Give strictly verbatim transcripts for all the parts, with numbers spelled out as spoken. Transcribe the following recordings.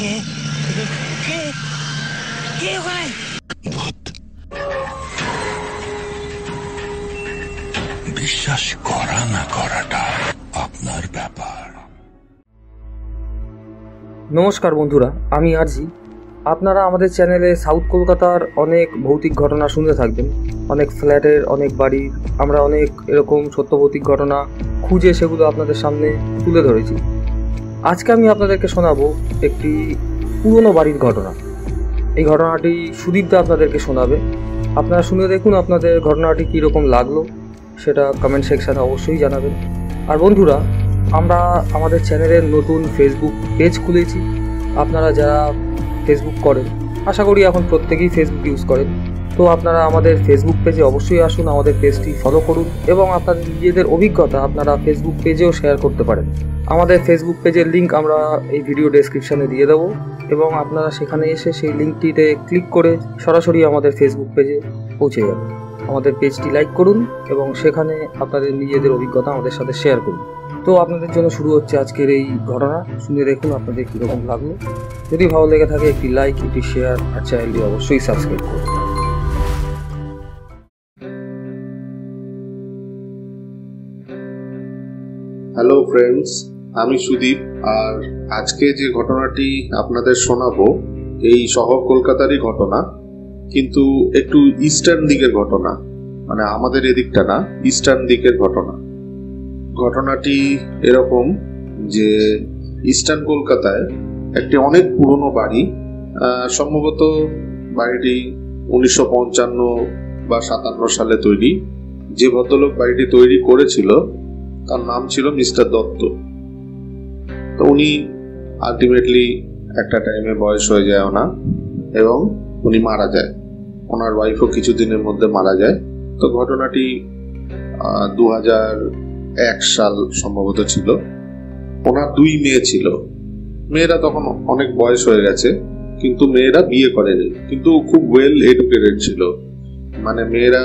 বিশ্বাস করা না করাটা আপনার ব্যাপার। নমস্কার বন্ধুরা, আমি আরজি। আপনারা আমাদের চ্যানেলে সাউথ কলকাতার অনেক ভৌতিক ঘটনা শুনে থাকবেন, অনেক ফ্ল্যাটের, অনেক বাড়ির। আমরা অনেক এরকম সত্য ভৌতিক ঘটনা খুঁজে সেগুলো আপনাদের সামনে তুলে ধরেছি। আজকে আমি আপনাদেরকে শোনাবো একটি পুরনো বাড়ির ঘটনা। এই ঘটনাটি সুদীপদা আপনাদেরকে শোনাবে। আপনারা শুনে দেখুন আপনাদের ঘটনাটি কীরকম লাগলো, সেটা কমেন্ট সেকশানে অবশ্যই জানাবেন। আর বন্ধুরা, আমরা আমাদের চ্যানেলের নতুন ফেসবুক পেজ খুলেছি। আপনারা যারা ফেসবুক করেন, আশা করি এখন প্রত্যেকেই ফেসবুক ইউজ করেন, তো আপনারা আমাদের ফেসবুক পেজে অবশ্যই আসুন, আমাদের পেজটি ফলো করুন এবং আপনাদের নিজেদের অভিজ্ঞতা আপনারা ফেসবুক পেজেও শেয়ার করতে পারেন। আমাদের ফেসবুক পেজের লিঙ্ক আমরা এই ভিডিও ডেসক্রিপশানে দিয়ে দেবো এবং আপনারা সেখানে এসে সেই লিঙ্কটিতে ক্লিক করে সরাসরি আমাদের ফেসবুক পেজে পৌঁছে যাবেন। আমাদের পেজটি লাইক করুন এবং সেখানে আপনাদের নিজেদের অভিজ্ঞতা আমাদের সাথে শেয়ার করুন। তো আপনাদের জন্য শুরু হচ্ছে আজকের এই ঘটনা। শুনে দেখুন আপনাদের কীরকম লাগলো। যদি ভালো লেগে থাকে একটি লাইক, একটি শেয়ার আর চ্যানেলটি অবশ্যই সাবস্ক্রাইব করুন। হ্যালো ফ্রেন্ডস, আমি সুদীপ। আর আজকে যে ঘটনাটি আপনাদের শোনাবো এই শহর কলকাতারই ঘটনা, কিন্তু একটু ইস্টার্ন দিকের ঘটনা, মানে আমাদের এদিকটা না, ইস্টার্ন দিকের ঘটনা। ঘটনাটি এরকম যে ইস্টার্ন কলকাতায় একটি অনেক পুরনো বাড়ি, সম্ভবত বাড়িটি উনিশশো পঞ্চান্ন বা সাতান্ন সালে তৈরি। যে ভদ্রলোক বাড়িটি তৈরি করেছিল তার নাম ছিল মিস্টার দত্ত। তো উনি আলটিমেটলি একটা টাইমে বয়স হয়ে যায় ওনার এবং উনি মারা যায়। ওনার ওয়াইফও কিছুদিনের মধ্যে মারা যায়। তো ঘটনাটি দু হাজার এক সাল সম্ভবত ছিল। ওনার দুই মেয়ে ছিল। মেয়েরা তখন অনেক বয়স হয়ে গেছে, কিন্তু মেয়েরা বিয়ে করেনি, কিন্তু খুব ওয়েল এডুকেটেড ছিল। মানে মেয়েরা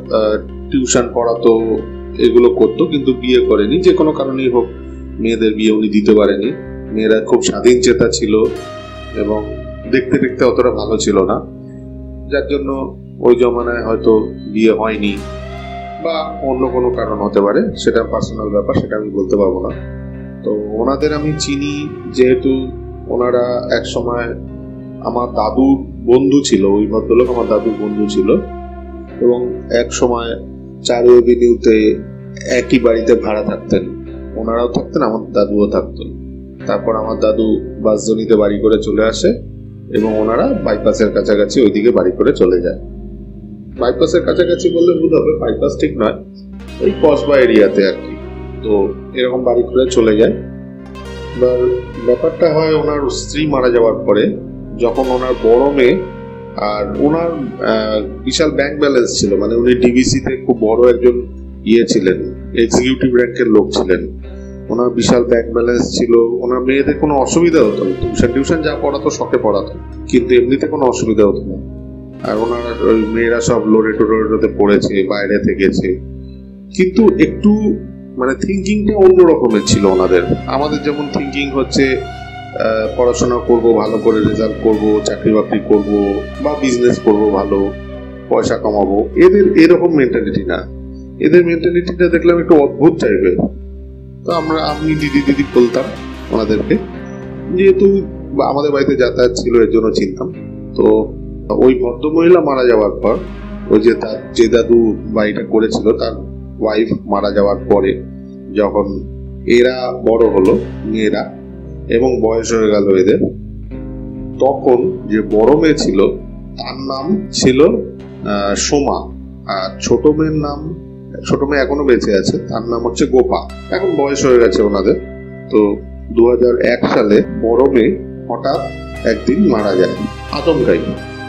টিউশন পড়াতো, এগুলো করতো, কিন্তু বিয়ে করেনি। যে কোনো কারণেই হোক মেয়েদের বিয়ে উনি দিতে পারেনি। মেয়েরা খুব স্বাধীন চেতা ছিল এবং দেখতে দেখতে অতটা ভালো ছিল না, যার জন্য ওই জমানায় হয়তো বিয়ে হয়নি বা অন্য কোনো কারণ হতে পারে, সেটা পার্সোনাল ব্যাপার, সেটা আমি বলতে পারবো না। তো ওনাদের আমি চিনি, যেহেতু ওনারা এক সময় আমার দাদুর বন্ধু ছিল। ওই ভদ্রলোক আমার দাদুর বন্ধু ছিল এবং এক সময় চার এভিনিউতে একই বাড়িতে ভাড়া থাকতেন। ওনারাও থাকতেন, আমার দাদুও থাকতেন। তারপর আমার দাদু বাসজনিতে বাড়ি করে চলে আসে এবং ওনারা বাইপাসের কাছাকাছি ওইদিকে বাড়ি করে চলে যায়। বাইপাসের কাছাকাছি বললে ভুল হবে, বাইপাস ঠিক নয়, ওই কসবা এরিয়াতে আর কি। তো এরকম বাড়ি করে চলে যায়। এবার ব্যাপারটা হয় ওনার স্ত্রী মারা যাওয়ার পরে, যখন ওনার বড় মেয়ে, আর ওনার বিশাল ব্যাংক ব্যালেন্স ছিল, মানে উনি ডিবিসিতে খুব বড় একজন ইয়ে ছিলেন, এক্সিকিউটিভ র্যাঙ্কের লোক ছিলেন। ওনার বিশাল ব্যাংক ব্যালেন্স ছিল। ওনার মেয়েদের কোনো অসুবিধা হতো না, টিউশন টিউশন যা পড়াতো শখে পড়াতো, কিন্তু এমনিতে কোনো অসুবিধা হতো না। আর ওনার ওই মেয়েরা সব লোরেটো টোরেটোতে পড়েছে, বাইরে থেকেছে, কিন্তু একটু মানে থিঙ্কিংটা অন্য রকমের ছিল ওনাদের। আমাদের যেমন থিঙ্কিং হচ্ছে পড়াশোনা করব, ভালো করে রেজাল্ট করব, চাকরি বাকরি করব বা বিজনেস করব, ভালো পয়সা কামাবো, এদের এরকম মেন্টালিটি না। এদের মেন্টালিটিটা দেখলাম একটু অদ্ভুত টাইপের। তো আমরা আমি দিদি দিদি বলতাম ওনাদেরকে, যেহেতু আমাদের বাড়িতে যাতায়াত ছিল এর জন্য চিনতাম। তো ওই ভদ্রমহিলা মারা যাওয়ার পর, ওই যে তার যে দাদু বাড়িটা করেছিল তার ওয়াইফ মারা যাওয়ার পরে, যখন এরা বড় হলো মেয়েরা এবং বয়স হয়ে গেল এদের, তখন যে বড় মেয়ে ছিল তার নাম ছিল সোমা, আর ছোট মেয়ের নাম, ছোট মেয়ে এখনো বেঁচে আছে, তার নাম হচ্ছে গোপা। এখন বয়স হয়ে গেছে ওনাদের। তো দু হাজার এক সালে বড় মেয়ে হঠাৎ একদিন মারা যায় আচমকাই,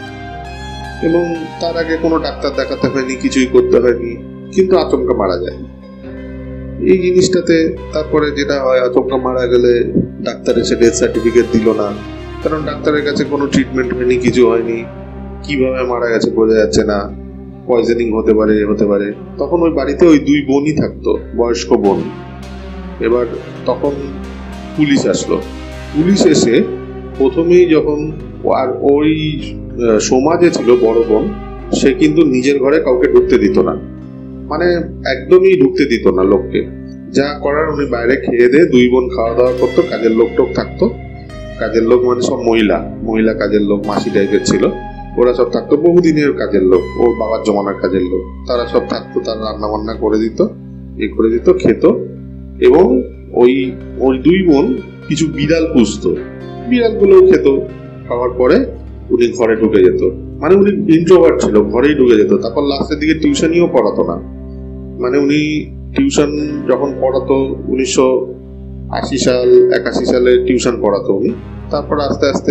এবং তার আগে কোনো ডাক্তার দেখাতে হয়নি, কিছুই করতে হয়নি, কিন্তু আচমকা মারা যায়। এই জিনিসটাতে তারপরে যেটা হয়, আচমকা মারা গেলে ডাক্তার এসে ডেথ সার্টিফিকেট দিল না, কারণ ডাক্তারের কাছে কোনো ট্রিটমেন্ট হয়নি, কিছু হয়নি, কিভাবে মারা গেছে বোঝা যাচ্ছে না, পয়জনিং হতে পারে হতে পারে তখন ওই বাড়িতে ওই দুই বোনই থাকতো, বয়স্ক বোন। এবার তখন পুলিশ আসলো। পুলিশ এসে প্রথমেই যখন আর ওই সোমা যে ছিল বড় বোন, সে কিন্তু নিজের ঘরে কাউকে ঢুকতে দিত না, মানে একদমই ঢুকতে দিত না লোককে। যা করার উনি বাইরে খেয়ে দিয়ে দুই বোন খাওয়া দাওয়া করতো, কাজের লোক টোক থাকতো। কাজের লোক মানে সব মহিলা মহিলা কাজের লোক, মাসি টাইপের ছিল, ওরা সব থাকতো, বহুদিনের কাজের লোক, ওর বাবার জমানার কাজের লোক, তারা সব থাকতো, তারা রান্না বান্না করে দিত, এ করে দিত, খেত। এবং ওই ওই দুই বোন কিছু বিড়াল পুষতো, বিড়ালগুলোও খেত। খাওয়ার পরে উনি ঘরে ঢুকে যেত, মানে উনি ইন্ট্রোভার্ট ছিল, ঘরেই ঢুকে যেত। তারপর লাস্টের দিকে টিউশনিও পড়াতো না, মানে উনি টিউশন যখন পড়াতো উনিশশো আশি সাল একাশি সালে টিউশন পড়াতো উনি। তারপর আস্তে আস্তে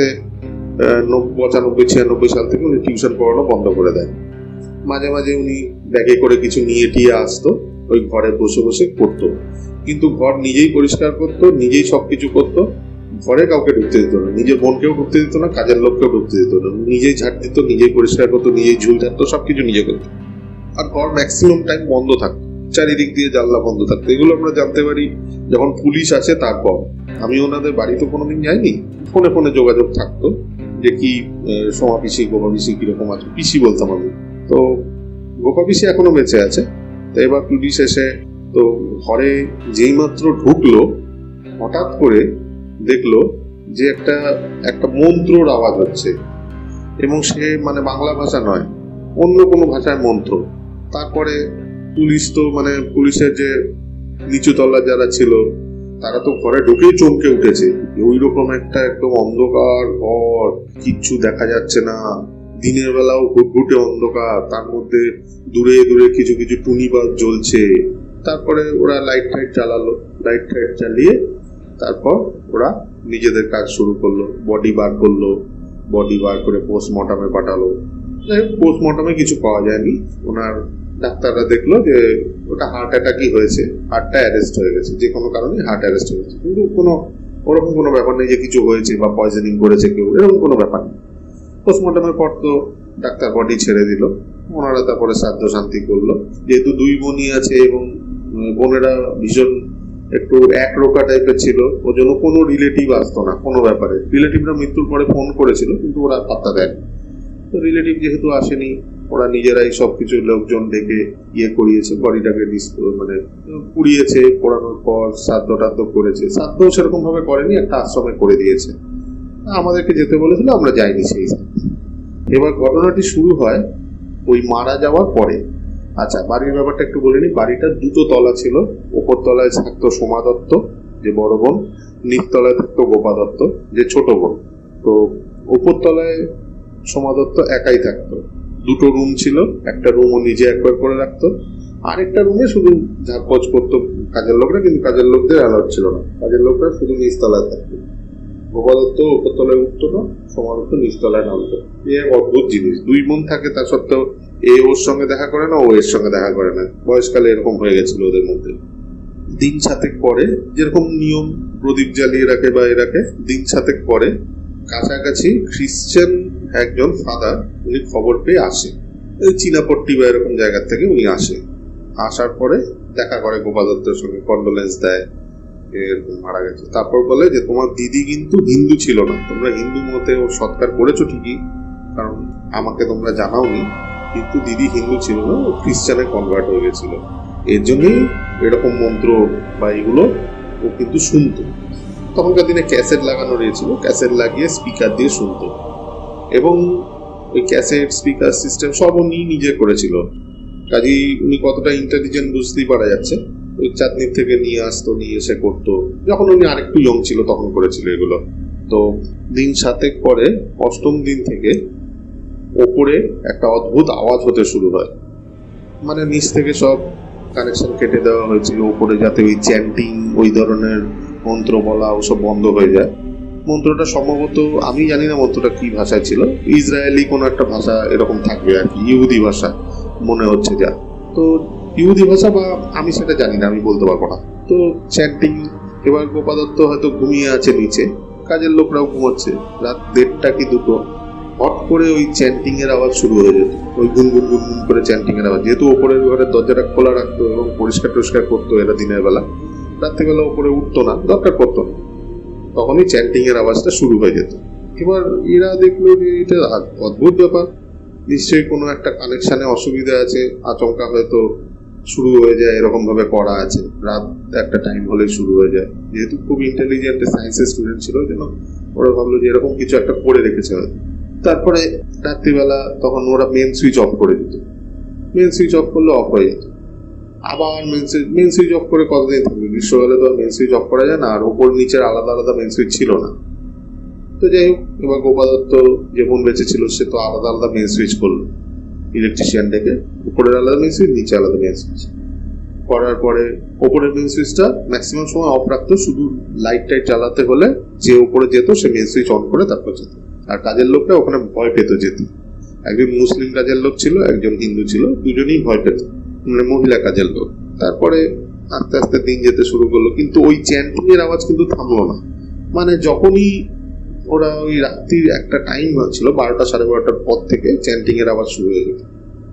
পঁচানব্বই ছিয়ানব্বই সাল থেকে উনি টিউশন পড়ানো বন্ধ করে দেয়। মাঝে মাঝে উনি ব্যাগে করে কিছু নিয়ে টিয়ে আসতো, ওই ঘরে বসে বসে করতো, কিন্তু ঘর নিজেই পরিষ্কার করতো, নিজেই সবকিছু করতো, ঘরে কাউকে ঢুকতে দিত না, নিজের বোনকেও ঢুকতে দিত না, কাজের লোককেও ঢুকতে দিত না। নিজেই ঝাড় দিত, নিজেই পরিষ্কার করতো, নিজেই ঝুল ঝাড়তো, সবকিছু নিজে করতো। আর ঘর ম্যাক্সিমাম টাইম বন্ধ থাকতো, চারিদিক দিয়ে জানলা বন্ধ থাকতো। এগুলো আমরা জানতে পারি যখন পুলিশ আসে তারপর। আমি ওনাদের বাড়ি তো কোনোদিন যাইনি, ফোনে ফোনে যোগাযোগ থাকতো যে কি সোমা পিসি গোপা পিসি কিরকম আছে, পিসি বলতাম আমি। তো গোপা পিসি এখনো বেঁচে আছে। তো এবার পুলিশ এসে তো ঘরে যেই মাত্র ঢুকলো, হঠাৎ করে দেখলো যে একটা একটা মন্ত্রর আওয়াজ হচ্ছে, এবং সে মানে বাংলা ভাষা নয়, অন্য কোনো ভাষায় মন্ত্র। তারপরে পুলিশ তো মানে পুলিশের যে নিচু তলা যারা ছিল তারা তো ঘরে ঢুকেই চমকে উঠেছে। ওই রকম একটা একদম অন্ধকার ঘর, কিচ্ছু দেখা যাচ্ছে না, দিনের বেলাও ঘুটঘুটে অন্ধকার, তার মধ্যে দূরে দূরে কিছু কিছু টুনি বাল্ব জ্বলছে। তারপরে ওরা লাইট ফাইট চালালো, লাইট ফাইট চালিয়ে তারপর ওরা নিজেদের কাজ শুরু করলো, বডি বার করলো, বডি বার করে পোস্টমর্টমে পাঠালো। পোস্টমর্টমে কিছু পাওয়া যায়নি, ওনার ডাক্তাররা দেখলো যে ওটা হার্ট অ্যাটাকই হয়েছে, হার্টটা অ্যারেস্ট হয়ে গেছে, যে কোনো কারণে হার্ট অ্যারেস্ট হয়ে গেছে, কিন্তু কোনো ওরকম কোনো ব্যাপার নেই যে কিছু হয়েছে বা পয়জনিং করেছে কেউ, এরকম কোনো ব্যাপার নেই। পোস্টমর্টমের পর তো ডাক্তার বডি ছেড়ে দিল, ওনারা তারপরে শ্রাদ্ধ শান্তি করলো। যেহেতু দুই বোনই আছে এবং বোনেরা ভীষণ একটু একরোকা টাইপের ছিল, ওর জন্য কোনো রিলেটিভ আসতো না কোনো ব্যাপারে। রিলেটিভরা মৃত্যুর পরে ফোন করেছিল কিন্তু ওরা পাত্তা দেয়। তো রিলেটিভ যেহেতু আসেনি, ওরা নিজেরাই সবকিছু লোকজন ডেকে ইয়ে করিয়েছে, বডিটাকে মানে পুড়িয়েছে, পোড়ানোর পর শ্রাদ্ধ টাদ্ধ করেছে। শ্রাদ্ধ সেরকম ভাবে করেনি, একটা আশ্রমে করে দিয়েছে। আমাদেরকে যেতে বলেছিল, আমরা যাইনি সেই। এবার ঘটনাটি শুরু হয় ওই মারা যাওয়ার পরে। আচ্ছা, বাড়ির ব্যাপারটা একটু বলে নি। বাড়িটা দুটো তলা ছিল, ওপর তলায় থাকতো সোমা দত্ত যে বড় বোন, নিচ তলায় থাকতো গোপা দত্ত যে ছোট বোন। তো ওপর তলায় সোমা দত্ত একাই থাকতো, দুটো রুম ছিল, একটা রুম ও নিজে একবার করে রাখতো, আরেকটা রুমে শুধু ঝাড়পোছ করতো কাজের লোকরা, কিন্তু কাজের লোকদের অ্যালাউড ছিল না, কাজের লোকরা শুধু নিচ তলায় থাকতো। গোপা দত্ত ওপর তলায় উঠতো না, সোমা দত্ত নিচ তলায় নামতো। এ এক অদ্ভুত জিনিস, দুই বোন থাকে তা সত্ত্বেও এ ওর সঙ্গে দেখা করে না, ও এর সঙ্গে দেখা করে না। বয়সকালে এরকম হয়ে গেছিল ওদের মধ্যে। দিন সাতেক পরে, যেরকম নিয়ম প্রদীপ জ্বালিয়ে রাখে বা এ রাখে, দিন সাতেক পরে কাছাকাছি খ্রিশ্চান একজন ফাদার উনি খবর পেয়ে আসে, ওই চীনাপট্টি বা এরকম জায়গার থেকে উনি আসে। আসার পরে দেখা করে গোপা দত্তের সঙ্গে, কন্ডোলেন্স দেয় এরকম মারা গেছে। তারপর বলে যে তোমার দিদি কিন্তু হিন্দু ছিল না, তোমরা হিন্দু মতে ও সৎকার করেছো ঠিকই, কারণ আমাকে তোমরা জানাওনি, কিন্তু দিদি হিন্দু ছিল না, ও খ্রিস্টানে কনভার্ট হয়ে গেছিল, এর জন্যই এরকম মন্ত্র বা এগুলো ও কিন্তু শুনতো। তখনকার দিনে ক্যাসেট লাগানো রয়েছিল, ক্যাসেট লাগিয়ে স্পিকার দিয়ে শুনতো, এবং ওই ক্যাসেট স্পিকার সিস্টেম সব উনি নিজে করেছিল। কাজেই উনি কতটা ইন্টেলিজেন্ট বুঝতেই পারা যাচ্ছে। ওই চাঁদনির থেকে নিয়ে আসতো, নিয়ে এসে করতো, যখন উনি আরেকটু ইয়ং ছিল তখন করেছিল এগুলো। তো দিন সাতেক পরে অষ্টম দিন থেকে ওপরে একটা অদ্ভুত আওয়াজ হতে শুরু হয়, মানে নিচ থেকে সব কানেকশন কেটে দেওয়া হয়েছিল ওপরে, যাতে ওই চ্যান্টিং ওই ধরনের মন্ত্র বলা ওসব বন্ধ হয়ে যায়। মন্ত্রটা সম্ভবত, আমি জানি না মন্ত্রটা কি ভাষায় ছিল, ইসরায়েলি কোনো একটা ভাষা এরকম থাকবে আর কি, ইহুদি ভাষা মনে হচ্ছে যা। তো ইহুদি ভাষা বা আমি সেটা জানি না, আমি বলতে পারবো না। তো চ্যান্টিং, এবার গোপা দত্ত হয়তো ঘুমিয়ে আছে নিচে, কাজের লোকরাও ঘুমাচ্ছে, রাত দেড়টা কি দুটো, হট করে ওই চ্যান্টিং এর আওয়াজ শুরু হয়ে যেত, ওই গুনগুন গুনগুন করে চ্যান্টিং এর আওয়াজ। যেহেতু ওপরের ঘরের দরজাটা খোলা রাখতো এবং পরিষ্কার টরিষ্কার করতো এরা দিনের বেলা, রাত্রিবেলা ওপরে উঠতো না, দরকার করতো না, তখনই চ্যান্টিং এর আওয়াজটা শুরু হয়ে যেত। এবার এরা দেখলো যে এটা অদ্ভুত ব্যাপার, নিশ্চয়ই কোনো একটা কানেকশনে অসুবিধা আছে, আচমকা হয়তো শুরু হয়ে যায়, এরকম ভাবে করা আছে, রাত একটা টাইম হলে শুরু হয়ে যায়। যেহেতু খুব ইন্টেলিজেন্ট সায়েন্সের স্টুডেন্ট ছিল, যেন ওরা ভাবলো যে এরকম কিছু একটা করে রেখেছে হয়তো। তারপরে রাত্রিবেলা তখন ওরা মেন সুইচ অফ করে দিত, মেন সুইচ অফ করলে অফ হয়ে যেত, আবার main switch main switch off করে কতদিন থাকবে, গ্রীষ্মকালে তো মেন সুইচ অফ করা যায় না, আর ওপর নিচের আলাদা আলাদা মেন সুইচ ছিল না। তো যাই হোক, এবার গোপাল দত্ত যেমন বেঁচে ছিল সে তো আলাদা আলাদা মেন সুইচ করলো, ইলেকট্রিশিয়ান ডেকে উপরের আলাদা মেন সুইচ, নিচে আলাদা মেন সুইচ করার পরে ওপরের মেন সুইচটা ম্যাক্সিমাম সময় অফ রাখতো, শুধু লাইট টাইট জ্বালাতে হলে যে উপরে যেত সে মেন সুইচ অন করে তারপর যেত। আর কাজের লোকটা ওখানে ভয় পেত যেতে, একজন মুসলিম কাজের লোক ছিল, একজন হিন্দু ছিল, দুজনেই ভয় পেত, মানে মহিলা কাজের লোক। তারপরে আস্তে আস্তে দিন যেতে শুরু করলো, কিন্তু ওই চ্যান্টিং এর আওয়াজ কিন্তু থামলো না। মানে যখনই ওরা ওই রাত্রির একটা টাইম হচ্ছিল, বারোটা সাড়ে বারোটার পর থেকে চ্যান্টিং এর আওয়াজ শুরু হয়ে গেল।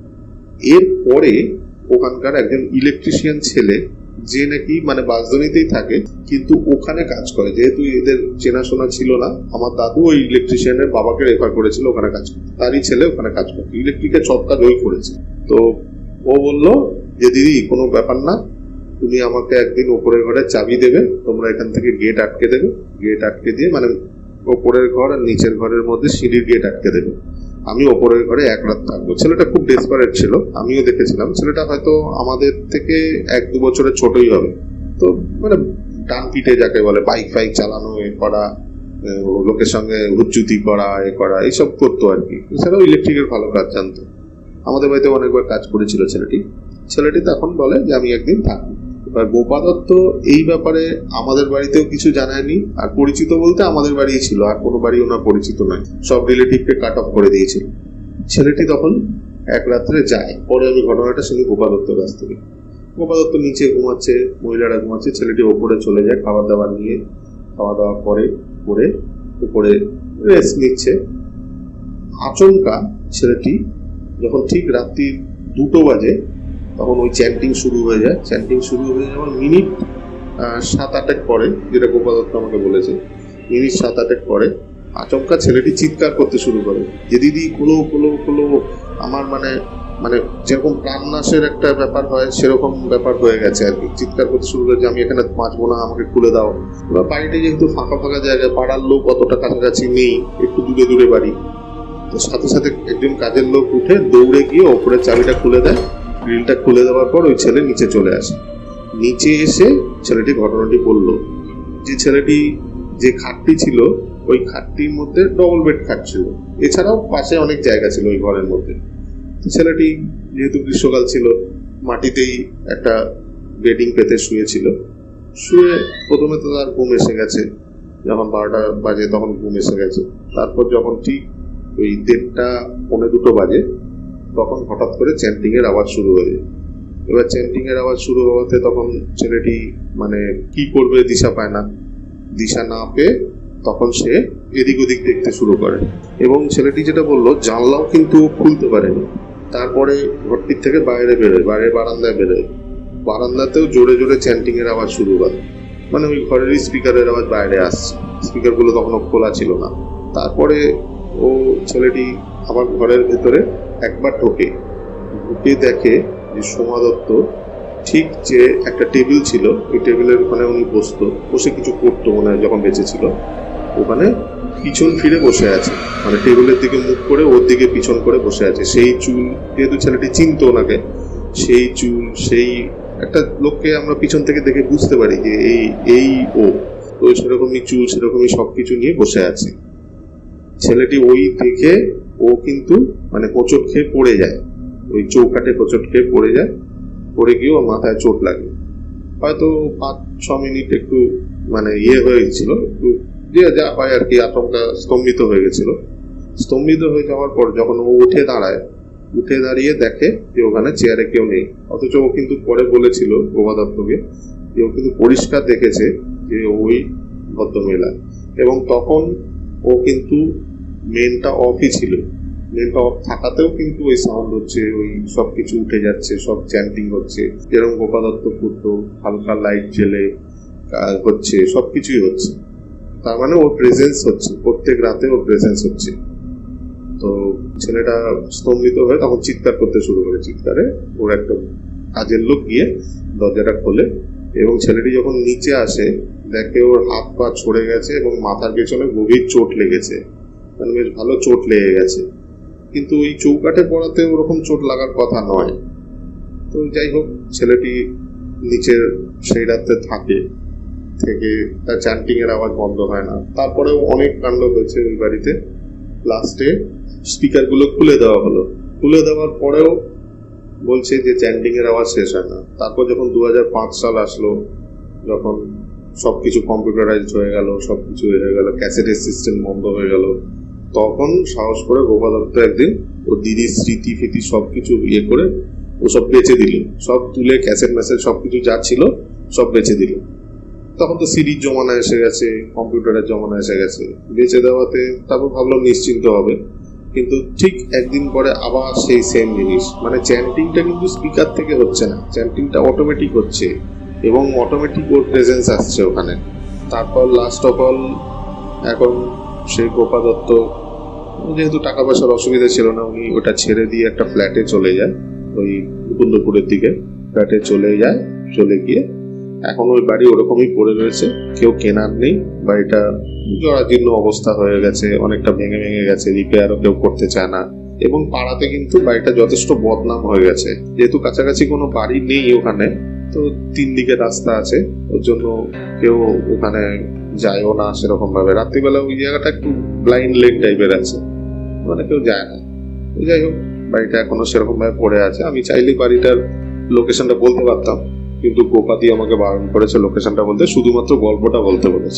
এরপরে ওখানকার একজন ইলেকট্রিশিয়ান ছেলে, যে নাকি মানে বাসদনিতেই থাকে কিন্তু ওখানে কাজ করে, যেহেতু এদের চেনাশোনা ছিল না, আমার দাদু ওই ইলেকট্রিশিয়ানের বাবাকে রেফার করেছিল ওখানে কাজ করতে, তারই ছেলে ওখানে কাজ করে, ইলেকট্রিকের সব কাজ ওই করেছে। তো ও বললো যে দিদি কোনো ব্যাপার না, তুমি আমাকে একদিন ওপরের ঘরে চাবি দেবে, তোমরা এখান থেকে গেট আটকে দেবে, গেট আটকে দিয়ে মানে ওপরের ঘর আর নিচের ঘরের মধ্যে সিঁড়ির গেট আটকে দেবে, আমি ওপরের ঘরে এক রাত থাকবো। ছেলেটা খুব ডেসপারেট ছিল, আমিও দেখেছিলাম, ছেলেটা হয়তো আমাদের থেকে এক দু বছরের ছোটই হবে। তো মানে ডান পিঠে যাকে বলে, বাইক ফাইক চালানো, এ করা, লোকের সঙ্গে হুজ্জুতি করা, এ করা, এইসব করতো আর কি। এছাড়াও ইলেকট্রিকের ভালো কাজ জানতো, আমাদের বাড়িতে অনেকবার কাজ করেছিল ছেলেটি। ছেলেটি তখন বলে যে আমি একদিন থাকবো। এবার গোপা দত্ত এই ব্যাপারে আমাদের বাড়িতেও কিছু জানায়নি, আর পরিচিত বলতে আমাদের বাড়ি ছিল, আর কোনো বাড়ি ওনার পরিচিত নয়, সব রিলেটিভকে কাট অফ করে দিয়েছিল। ছেলেটি তখন এক রাত্রে যায়, পরে আমি ঘটনাটা শুনি গোপা দত্তর কাছ থেকে। গোপা দত্ত নিচে ঘুমাচ্ছে, মহিলারা ঘুমাচ্ছে, ছেলেটি ওপরে চলে যায় খাবার দাবার নিয়ে, খাওয়া দাওয়া করে করে উপরে রেস্ট নিচ্ছে। আচমকা ছেলেটি যখন ঠিক রাত্রি দুটো বাজে তখন ওই চ্যান্টিং শুরু হয়ে যায়। চ্যান্টিং শুরু হয়ে যাওয়ার মিনিট সাত আটেক পরে, যেটা গোপাল দত্ত আমাকে বলেছে, মিনিট সাত আটেক পরে আচমকা ছেলেটি চিৎকার করতে শুরু করে যে দিদি কোলো কোলো কোলো। আমার মানে মানে যেরকম প্রাণনাশের একটা ব্যাপার হয় সেরকম ব্যাপার হয়ে গেছে আর কি। চিৎকার করতে শুরু করে যে আমি এখানে বাঁচবো না, আমাকে খুলে দাও। এবার বাড়িটা যেহেতু ফাঁকা ফাঁকা জায়গায়, পাড়ার লোক অতটা কাছাকাছি নেই, একটু দূরে দূরে বাড়ি, তো সাথে সাথে একজন কাজের লোক উঠে দৌড়ে গিয়ে ওপরের চাবিটা খুলে দেয়। গ্রিলটা খুলে দেওয়ার পর ওই ছেলে নিচে চলে আসে। নিচে এসে ছেলেটি ঘটনাটি বলল যে ছেলেটি যে খাটটি ছিল ওই খাটটির মধ্যে ডবল বেড খাট ছিল, এছাড়াও পাশে অনেক জায়গা ছিল ওই ঘরের মধ্যে। ছেলেটি যেহেতু গ্রীষ্মকাল ছিল, মাটিতেই একটা বেডিং পেতে শুয়েছিল। শুয়ে প্রথমে তো তার ঘুম এসে গেছে, যখন বারোটা বাজে তখন ঘুম এসে গেছে। তারপর যখন ঠিক ওই দেড়টা পৌনে দুটো বাজে তখন হঠাৎ করে চ্যান্টিং এর আওয়াজ শুরু হয়ে যায়। এবার চ্যান্টিং এর আওয়াজ শুরু হওয়াতে তখন ছেলেটি মানে কি করবে দিশা পায় না, দিশা না পেয়ে তখন সে এদিক ওদিক দেখতে শুরু করে। এবং ছেলেটি যেটা বললো, জানলাও কিন্তু খুলতে পারেনি। তারপরে ঘরটির থেকে বাইরে বেরোয়, বাইরে বারান্দায় বেরোয়, বারান্দাতেও জোরে জোরে চ্যান্টিং এর আওয়াজ শুরু হয়, মানে ওই ঘরেরই স্পিকারের আওয়াজ বাইরে আসছে, স্পিকার গুলো তখনও খোলা ছিল না। তারপরে ও ছেলেটি আবার ঘরের ভেতরে একবার ঢোকে, ঢুকে দেখে যে সোমা দত্ত ঠিক যে একটা টেবিল ছিল ওই টেবিলের ওখানে উনি বসতো, বসে কিছু করতো মনে হয় যখন বেঁচে ছিল, ওখানে পিছন ফিরে বসে আছে, মানে টেবিলের দিকে মুখ করে ওর দিকে পিছন করে বসে আছে। সেই চুল, যেহেতু ছেলেটি চিনতো ওনাকে, সেই চুল, সেই একটা লোককে আমরা পিছন থেকে দেখে বুঝতে পারি যে এই এই ও, তো সেরকমই চুল, সেরকমই সবকিছু নিয়ে বসে আছে। ছেলেটি ওই দেখে ও কিন্তু মানে হোঁচট খেয়ে পড়ে যায়, ওই চৌকাটে হোঁচট খেয়ে পড়ে যায়, পড়ে গিয়ে ওর মাথায় চোট লাগে। হয়তো পাঁচ ছ মিনিট একটু মানে ইয়ে হয়ে গেছিল, একটু যে যা হয় আর কি, আতঙ্কা স্তম্ভিত হয়ে গেছিল। স্তম্ভিত হয়ে যাওয়ার পর যখন ও উঠে দাঁড়ায়, উঠে দাঁড়িয়ে দেখে যে ওখানে চেয়ারে কেউ নেই। অথচ ও কিন্তু পরে বলেছিল গোপা দত্তকে যে ও কিন্তু পরিষ্কার দেখেছে যে ওই ভদ্রমহিলা, এবং তখন ও কিন্তু মেনটা অফই ছিল। মেনটা অফ থাকাতেও কিন্তু ওই সাউন্ড হচ্ছে, ওই সবকিছু উঠে যাচ্ছে, সব চ্যান্টিং হচ্ছে, যেরকম গোপা দত্ত করতো, হালকা লাইট জেলে হচ্ছে, সবকিছুই হচ্ছে। তার মানে ওর প্রেজেন্স হচ্ছে, প্রত্যেক রাতে ওর প্রেজেন্স হচ্ছে। তো ছেলেটা স্তম্ভিত হয়ে তখন চিৎকার করতে শুরু করে। চিৎকারে ওর একটা কাজের লোক গিয়ে দরজাটা খোলে এবং ছেলেটি যখন নিচে আসে দেখে ওর হাত পা ছড়ে গেছে এবং মাথার পেছনে গভীর চোট লেগেছে, মানে বেশ ভালো চোট লেগে গেছে। কিন্তু ওই চৌকাঠে পড়াতে ওরকম চোট লাগার কথা নয়। তো যাই হোক, ছেলেটি নিচের সেই রাতে থাকে, থেকে তার চ্যান্টিং এর আওয়াজ বন্ধ হয় না। তারপরেও অনেক কাণ্ড হয়েছে ওই বাড়িতে। লাস্টে স্পিকার গুলো খুলে দেওয়া হলো, খুলে দেওয়ার পরেও বলছে যে চ্যান্টিং এর আওয়াজ শেষ হয় না। তারপর যখন দু হাজার পাঁচ সাল আসলো, যখন সবকিছু কম্পিউটারাইজড হয়ে গেল, সবকিছু হয়ে গেল, ক্যাসেটের সিস্টেম বন্ধ হয়ে গেল, তখন সাহস করে গোপাল দত্ত একদিন ও দিদির স্মৃতি ফিতি সবকিছু ইয়ে করে ওসব বেচে দিল, সব তুলে ক্যাসেট ম্যাসেট সবকিছু যা ছিল সব বেচে দিল। তখন তো সিডির জমানা এসে গেছে, কম্পিউটারের জমানা এসে গেছে। বেচে দেওয়াতে তারপর ভাবলাম নিশ্চিন্ত হবে, কিন্তু ঠিক একদিন পরে আবার সেই সেম জিনিস। মানে চ্যান্টিংটা কিন্তু স্পিকার থেকে হচ্ছে না, চ্যান্টিংটা অটোমেটিক হচ্ছে এবং অটোমেটিক ওর প্রেজেন্স আসছে ওখানে। তারপর লাস্ট অফ অল এখন সেই গোপা দত্ত যেহেতু টাকা পয়সার অসুবিধা ছিল না, উনি ওটা ছেড়ে দিয়ে একটা ফ্ল্যাটে চলে যায়, ওই মুকুন্দপুরের দিকে ফ্ল্যাটে চলে যায়। চলে গিয়ে এখন ওই বাড়ি ওরকমই পড়ে রয়েছে, কেউ কেনার নেই। বাড়িটা জরাজীর্ণ অবস্থা হয়ে গেছে, অনেকটা ভেঙে ভেঙে গেছে, রিপেয়ারও কেউ করতে চায় না। এবং পাড়াতে কিন্তু বাড়িটা যথেষ্ট বদনাম হয়ে গেছে, যেহেতু কাছাকাছি কোনো বাড়ি নেই ওখানে, তো তিন দিকে রাস্তা আছে, ওর জন্য কেউ ওখানে যায়ও না সেরকম ভাবে। রাত্রিবেলা ওই জায়গাটা একটু ব্লাইন্ড লেক টাইপের আছে, মানে কেউ যায় না। যাই হোক, বাড়িটা এখনো সেরকম ভাবে পড়ে আছে। আমি চাইলে বাড়িটার লোকেশনটা বলতে পারতাম, কিন্তু গোপাদি আমাকে বারণ করেছে লোকেশনটা বলতে, শুধুমাত্র গল্পটা বলতে বলেছে।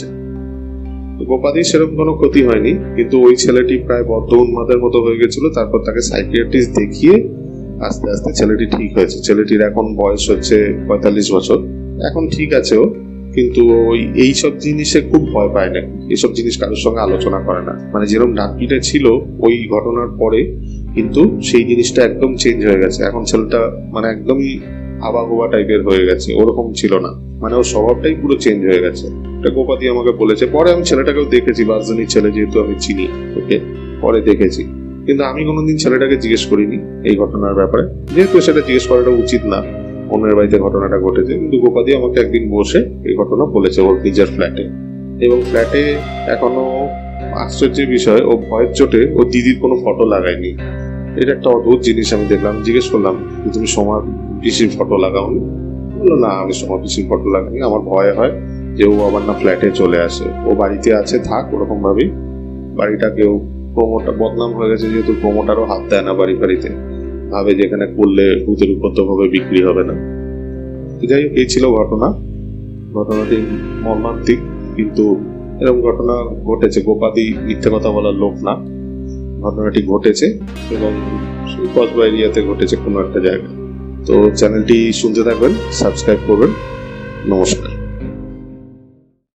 গোপাদি সেরকম কোনো ক্ষতি হয়নি, কিন্তু ওই ছেলেটি প্রায় বদ্ধ উন্মাদের মতো হয়ে গেছিল। তারপর তাকে সাইকিয়াট্রিস্ট দেখিয়ে আস্তে আস্তে ছেলেটি ঠিক হয়েছে। ছেলেটির এখন বয়স হচ্ছে পঁয়তাল্লিশ বছর, এখন ঠিক আছে ও, কিন্তু ওই এইসব জিনিসে খুব ভয় পায় না, এইসব জিনিস কারোর সঙ্গে আলোচনা করে না। মানে যেরকম ডানপিটে ছিল ওই ঘটনার পরে, কিন্তু সেই জিনিসটা একদম চেঞ্জ হয়ে গেছে। এখন ছেলেটা মানে একদমই হাবা গোবা টাইপের হয়ে গেছে, ওরকম ছিল না, মানে ওর স্বভাবটাই পুরো চেঞ্জ হয়ে গেছে। এটা গোপাদি আমাকে বলেছে। পরে আমি ছেলেটাকেও দেখেছি, বাসজনীর ছেলে যেহেতু আমি চিনি ওকে, পরে দেখেছি, কিন্তু আমি কোনোদিন ছেলেটাকে জিজ্ঞেস করিনি এই ঘটনার ব্যাপারে, যেহেতু সেটা জিজ্ঞেস করাটা উচিত না, অন্যের বাড়িতে ঘটনাটা ঘটেছে। কিন্তু গোপাদি আমাকে একদিন বসে এই ঘটনা বলেছে ওর নিজের ফ্ল্যাটে। এবং ফ্ল্যাটে এখনো আশ্চর্যের বিষয়, ও ভয়ের চোটে ও দিদির কোনো ফটো লাগায়নি। এটা একটা অদ্ভুত জিনিস আমি দেখলাম। জিজ্ঞেস করলাম যে তুমি সোমার পিসির ফটো লাগাওনি? বললো না, আমি সোমার পিসির ফটো লাগাইনি, আমার ভয় হয় যে ও আবার না ফ্ল্যাটে চলে আসে। ও বাড়িতে আছে, থাক ওরকম ভাবেই। বাড়িটা কেউ প্রমোটার বদনাম হয়ে গেছে, যেহেতু প্রমোটারও হাত দেয় না বাড়ি বাড়িতে, ভাবে যেখানে করলে ভূতের উপদ্রবে বিক্রি হবে না। যাই হোক, এই ছিল ঘটনা। ঘটনাটি মর্মান্তিক, কিন্তু এরকম ঘটনা ঘটেছে। গোপাদি মিথ্যে কথা বলার লোক না, ঘটনাটি ঘটেছে এবং কসবা এরিয়াতে ঘটেছে কোনো একটা জায়গায়। তো চ্যানেলটি শুনতে থাকবেন, সাবস্ক্রাইব করবেন। নমস্কার।